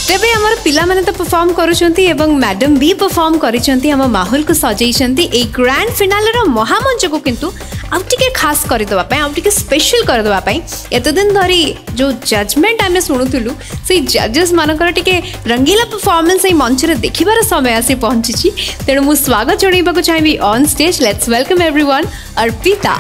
तेबे हमर पिला माने तो परफॉर्म करूछंती एवं मैडम भी परफॉर्म करिसंती हम माहौल को सजैसंती ए ग्रैंड फिनाले रो महामंच को किंतु आउ टिके खास कर दवा पय आउ टिके स्पेशल कर दवा पय एत दिन धरी जो जजमेंट आमे सुनुथुलु से जजेस मानकर टिके रंगीला परफॉर्मेंस ए मंच रे देखिबार समय आसी पहुंची तेणु मु स्वागत जणैबा को चाहबी on stage. Let's welcome everyone Arpita.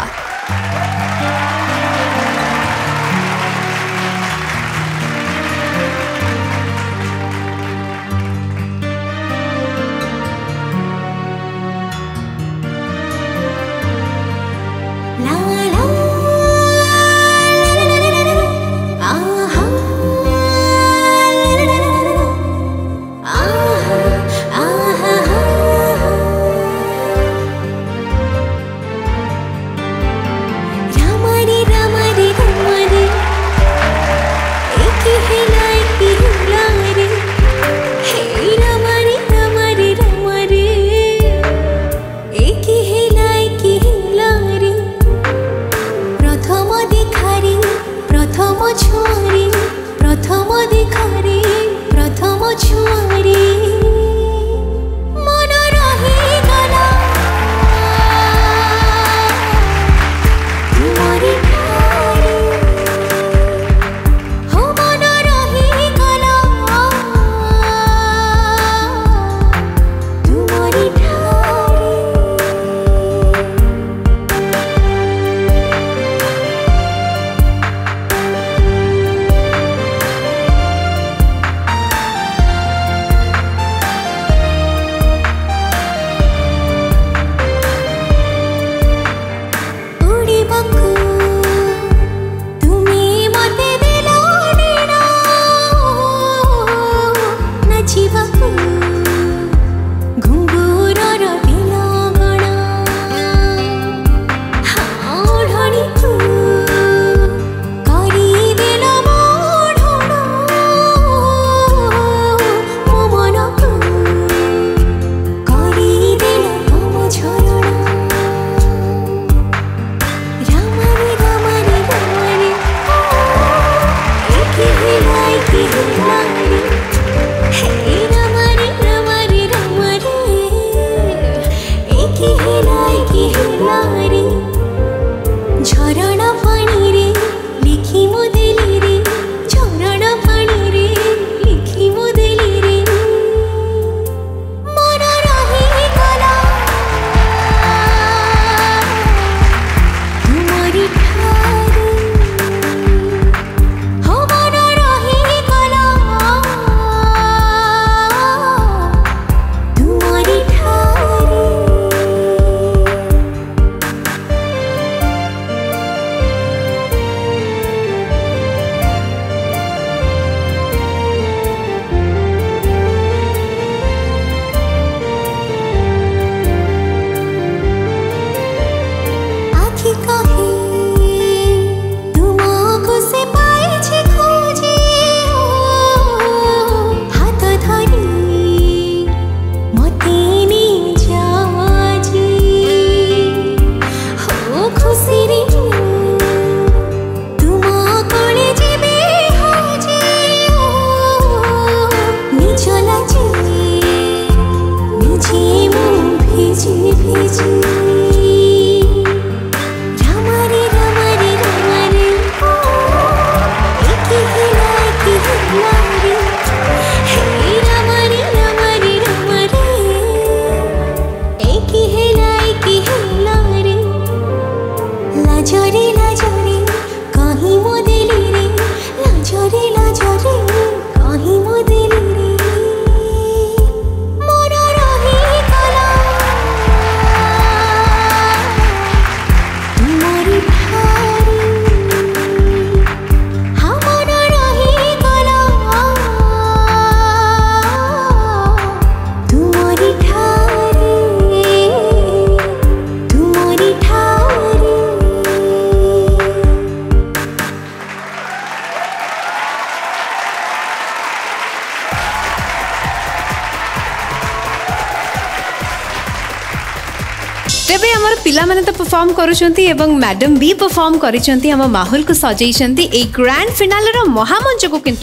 तेबे हमर पिला माने तो परफॉर्म करूछंती एवं मैडम भी परफॉर्म करिसंती हम माहौल को सजैसंती ए ग्रैंड फिनाले रो महामंच को किंतु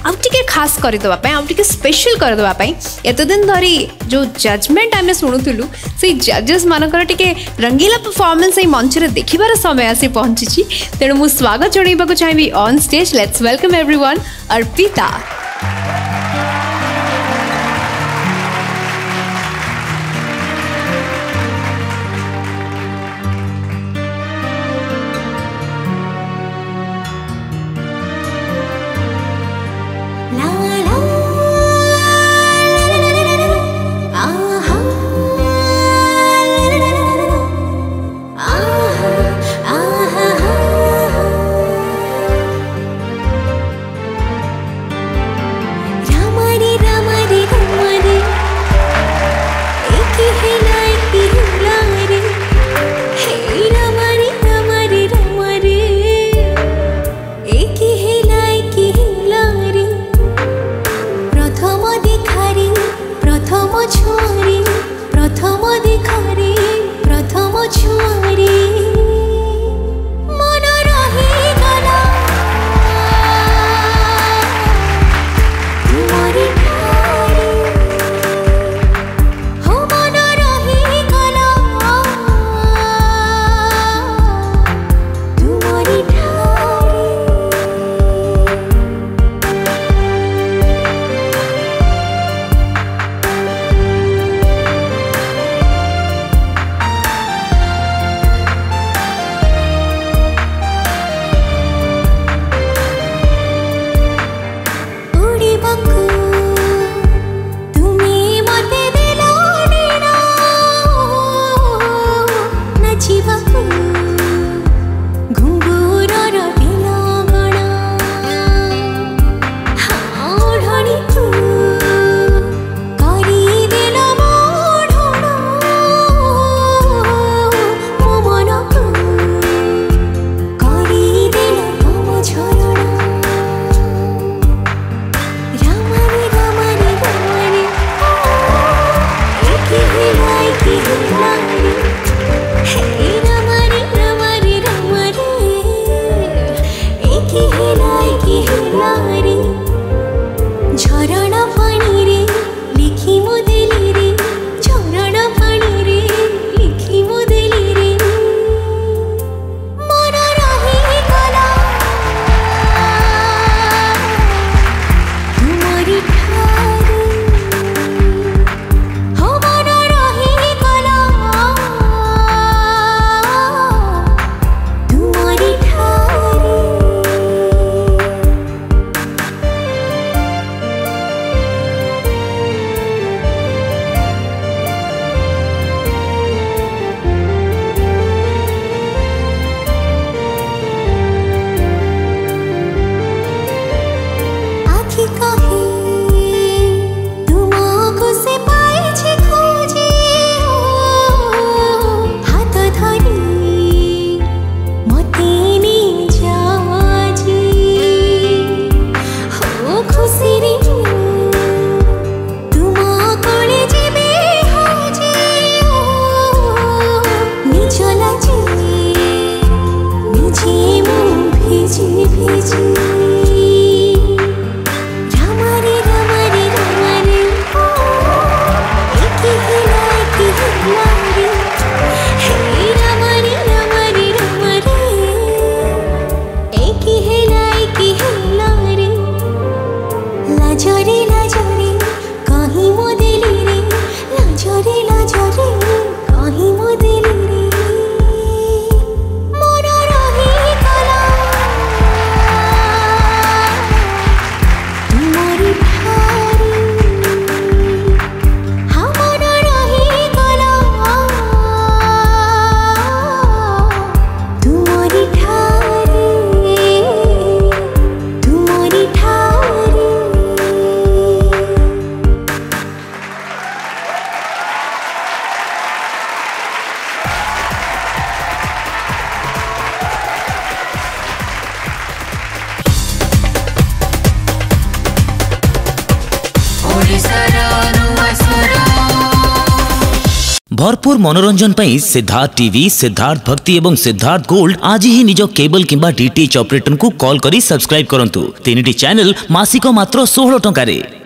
आउटे खास करदे आउटे स्पेशल करदे एत दिन धरी जो जजमेंट आम शुणुलु से जजेस मानकर टिके रंगीला परफॉर्मेंस मंच में देखिबार समय आसी पहुंची तेणु मु स्वागत जणाइबा चाहिए on stage. Let's welcome everyone Arpita. भरपूर मनोरंजन पई सिद्धार्थ टीवी, सिद्धार्थ भक्ति एवं सिद्धार्थ गोल्ड आज ही निज केबल किंबा डीटीएच ऑपरेटर को कॉल करी सब्सक्राइब करंतु। 3टी चैनल मासिक मात्र 16 टंका रे।